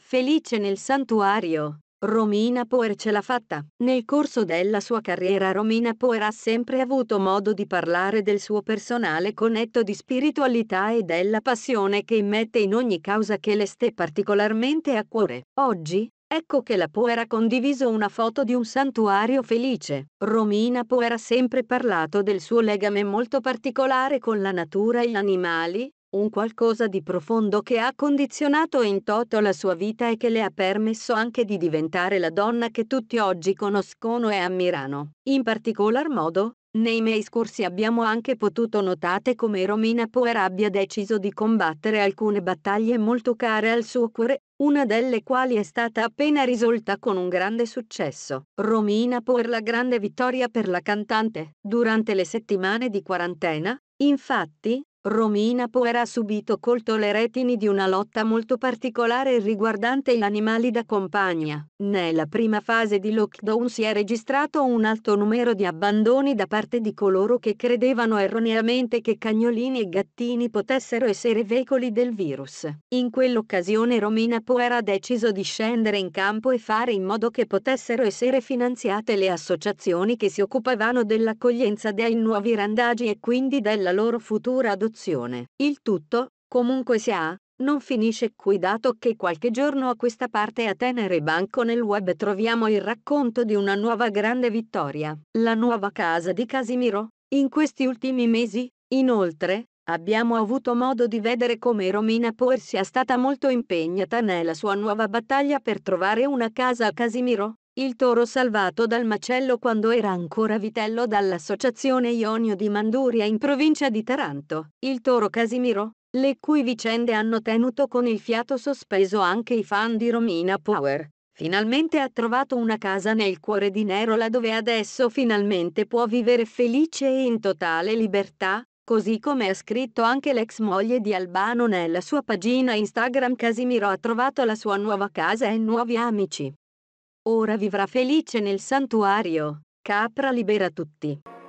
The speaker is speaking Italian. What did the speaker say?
Felice nel santuario. Romina Power ce l'ha fatta. Nel corso della sua carriera Romina Power ha sempre avuto modo di parlare del suo personale con netto di spiritualità e della passione che immette in ogni causa che le ste particolarmente a cuore. Oggi, ecco che la Power ha condiviso una foto di un santuario felice. Romina Power ha sempre parlato del suo legame molto particolare con la natura e gli animali, un qualcosa di profondo che ha condizionato in toto la sua vita e che le ha permesso anche di diventare la donna che tutti oggi conoscono e ammirano. In particolar modo, nei miei scorsi abbiamo anche potuto notate come Romina Power abbia deciso di combattere alcune battaglie molto care al suo cuore, una delle quali è stata appena risolta con un grande successo. Romina Power, la grande vittoria per la cantante. Durante le settimane di quarantena, infatti, Romina Power ha subito colto le retini di una lotta molto particolare riguardante gli animali da compagnia. Nella prima fase di lockdown si è registrato un alto numero di abbandoni da parte di coloro che credevano erroneamente che cagnolini e gattini potessero essere veicoli del virus. In quell'occasione Romina Power ha deciso di scendere in campo e fare in modo che potessero essere finanziate le associazioni che si occupavano dell'accoglienza dei nuovi randagi e quindi della loro futura adozione. Il tutto, comunque sia, non finisce qui, dato che qualche giorno a questa parte a tenere banco nel web troviamo il racconto di una nuova grande vittoria, la nuova casa di Casimiro. In questi ultimi mesi, inoltre, abbiamo avuto modo di vedere come Romina Power sia stata molto impegnata nella sua nuova battaglia per trovare una casa a Casimiro, il toro salvato dal macello quando era ancora vitello dall'associazione Ionio di Manduria in provincia di Taranto. Il toro Casimiro, le cui vicende hanno tenuto con il fiato sospeso anche i fan di Romina Power. Finalmente ha trovato una casa nel cuore di Nerola, dove adesso finalmente può vivere felice e in totale libertà, così come ha scritto anche l'ex moglie di Albano nella sua pagina Instagram. Casimiro ha trovato la sua nuova casa e nuovi amici. Ora vivrà felice nel santuario. Capra libera tutti.